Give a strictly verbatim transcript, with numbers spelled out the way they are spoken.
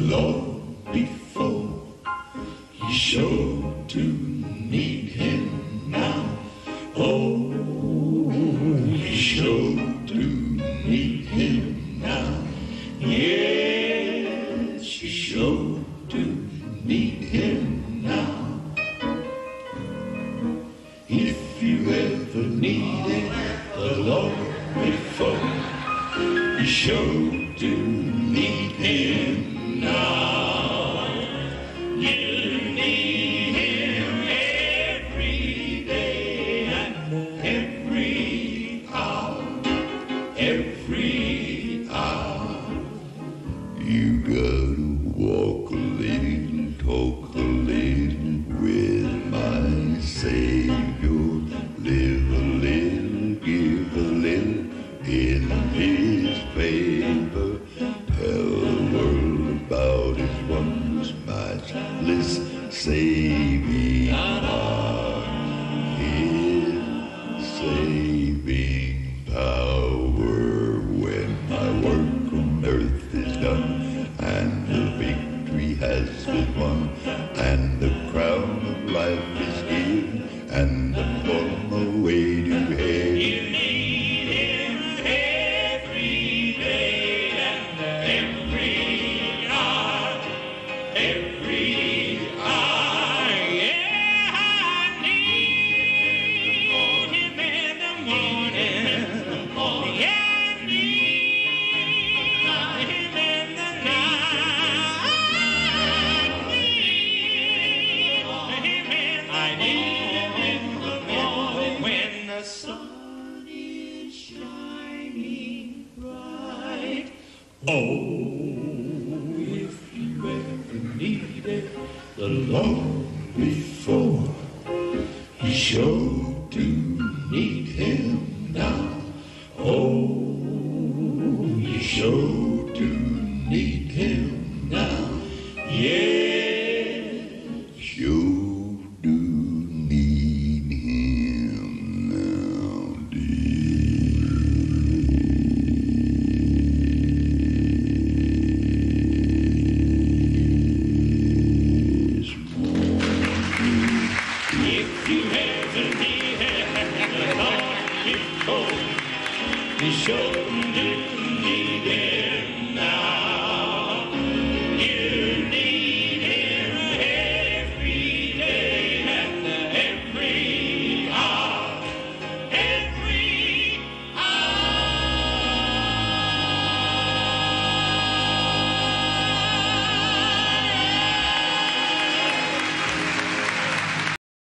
Lord before. He's sure to need him now. Oh, he's sure to need him now. Yes, he's sure to need him now. If you ever needed the Lord before, he's sure to need him now. You need him every day and every hour, every hour. You gotta walk a little, talk a little with my Savior. Live a little, give a little in his favor. Tell the world about his wondrous, matchless, saving power. His saving power. When my work on earth is done and the victory has been won and the crown of life is given and I'm on my way to heaven. You need him every day and every hour, every hour. Yeah, I need him in the morning. Yeah, I need him in the night. I need him in the I need him in the morning when the sun is shining bright. Oh, if you ever needed the Lord before, he showed